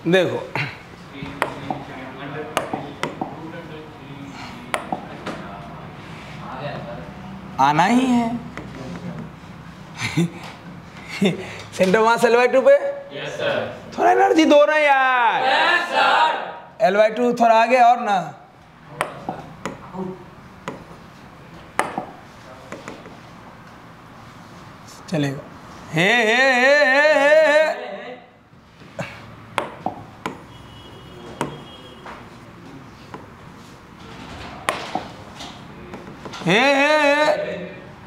देखो आना ही है। सेंटर मास L/2 पे। Yes sir. थोड़ा एनर्जी दो ना यार। Yes sir. L/2 थोड़ा आगे और ना। चलेगा। हे हे हे हे हे हे हे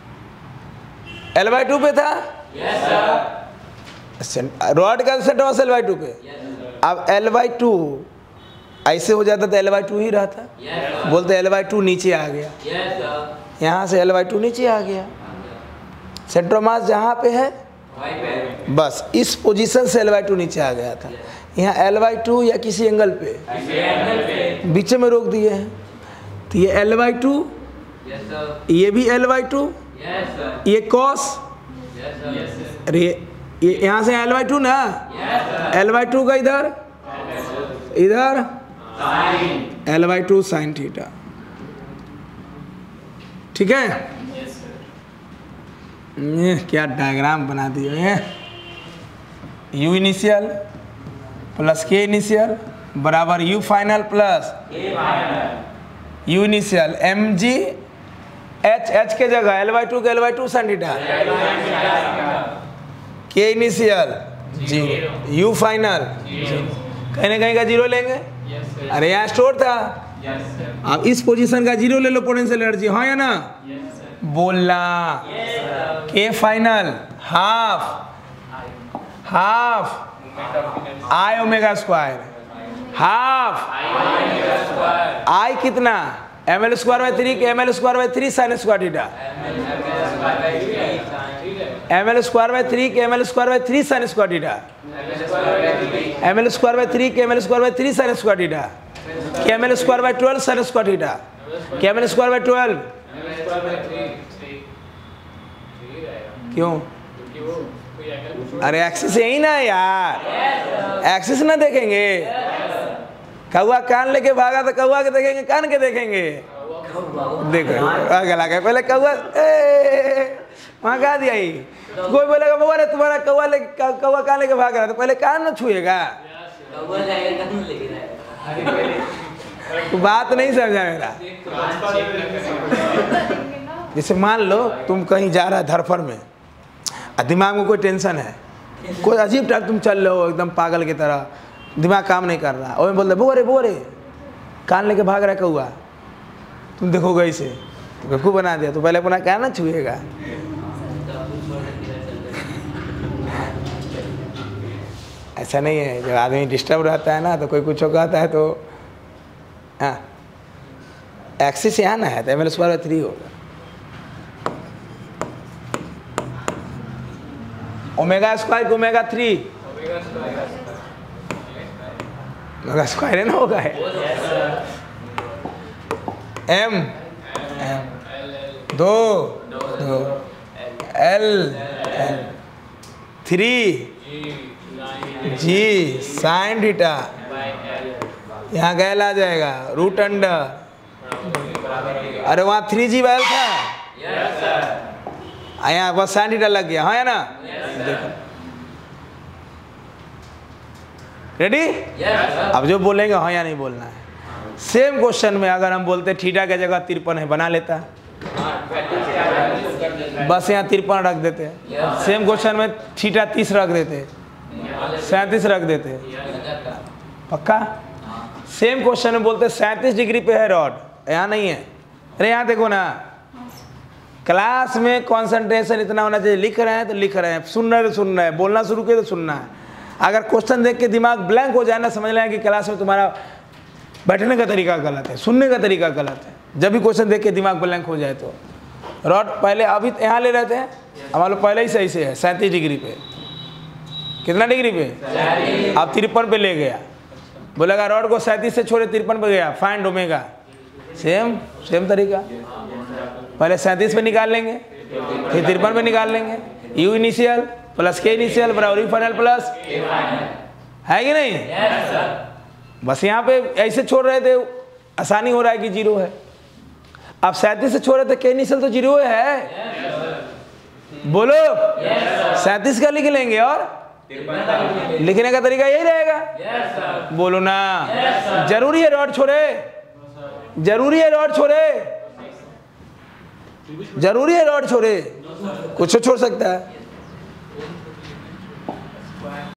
L/2 पे था। Yes sir. रॉड का सेंटर मास L/2 पे। अब L/2 ऐसे हो जाता तो L/2 ही रहता। यस बोलते L/2 नीचे आ गया। Yes sir. यहाँ से L/2 नीचे आ गया। सेंटर मास जहाँ पे है वाई पे। बस इस पोजीशन से L/2 नीचे आ गया था। यहाँ L/2 या किसी एंगल पे किसी एंगल पे। बीच में रोक दिए हैं तो ये L/2, यस सर। ये भी L/2, यस सर। ये cos, yes sir. Yes sir. अरे ये यहाँ से L/2 ना, यस सर। L/2 का इधर इधर साइन। L/2 sin थीटा। ठीक है। Yes sir. ये क्या डायग्राम बना दिए हैं। U initial plus K initial बराबर U final plus A final. U initial mg H के जगह L/2 के L/2 sin थीटा। K इनिशियल 0 U फाइनल कहीं ना कहीं का जीरो लेंगे। Yes sir. अरे यहाँ स्टोर था। Yes sir. अब इस पोजीशन का जीरो ले लो पोटेंशियल एनर्जी। हाँ या ना यस सर। बोलना। Yes sir. K final half I omega square half I कितना ml² के ml² sin square theta. ml² के ml² sin square theta. ml² के ml² sin स्क्वायर थीटा। के ml² sin स्क्वायर थीटा। के ml² क्यों? अरे axis यही ना यार। एक्सिस ना देखेंगे। कौआ कान लेके भागा तो कौआ के देखेंगे कान के देखेंगे। देखो आगे लगा पहले कौआ वहाँ गा दिया ही। कोई बोलेगा बाबा रे तुम्हारा कौआ कान लेके भाग रहा है तो पहले कान न छुएगा। बात नहीं समझा मेरा। जैसे मान लो तुम कहीं जा रहा है धरफर में और दिमाग में कोई टेंशन है, कोई अजीब टाइप तुम चल रहे हो एकदम पागल की तरह, दिमाग काम नहीं कर रहा, और बोलते बोरे कान लेके भाग रहा है कौआ, तुम देखोगे इसे तो बेवकूफ़ बना दिया, तो पहले अपना कान ना छुएगा। ऐसा नहीं है। जब आदमी डिस्टर्ब रहता है ना तो कोई कुछ कहता है तो हाँ एक्सिस यहाँ ना है तो ml² होगा। ओमेगा² को ओमेगा3 ओमेगा² है ना होगा है। m 2 L 3 G sin थीटा। यहाँ गैल आ जाएगा रूट अंडर। अरे वहाँ 3G था यहाँ बस sin थीटा लग गया। हाँ या ना। देखो रेडी। अब जो बोलेंगे हाँ या नहीं बोलना है। सेम क्वेश्चन में अगर हम बोलते थीटा की जगह 53 है बना लेता, बस यहाँ 53 रख देते। सेम क्वेश्चन में थीटा 30 रख देते, 37 रख देते। पक्का। सेम क्वेश्चन में बोलते 37 डिग्री पे है रॉड, यहाँ नहीं है। अरे यहाँ देखो ना, क्लास में कंसंट्रेशन इतना होना चाहिए। लिख रहे हैं तो लिख रहे हैं, सुन रहे हैं तो सुन रहे हैं, बोलना शुरू किए तो सुनना है। अगर क्वेश्चन देख के दिमाग ब्लैंक हो जाए ना, समझ लें कि क्लास में तुम्हारा बैठने का तरीका गलत है, सुनने का तरीका गलत है। जब भी क्वेश्चन देख के दिमाग ब्लैंक हो जाए तो रॉड पहले अभी यहाँ ले रहते हैं, हमारे पहले ही सही से है 37 डिग्री पे। कितना डिग्री पे? अब 53 पे ले गया, बोलेगा रॉड को 37 से छोड़े 53 पे गया, फाइंड ओमेगा। सेम तरीका, पहले 37 पे निकाल लेंगे, फिर 53 पे निकाल लेंगे। U initial plus K initial बराबर यू फाइनल प्लस है कि नहीं? बस यहाँ पे ऐसे छोड़ रहे थे, आसानी हो रहा है कि 0 है। अब 37 से छोड़ रहे थे, के इनिशियल तो 0 है। बोलो 37 का लिख लेंगे और लिखने का तरीका यही रहेगा। बोलो ना, जरूरी है रॉड छोड़े, जरूरी है रॉड छोड़े, जरूरी है रॉड छोड़े, कुछ छोड़ सकता है।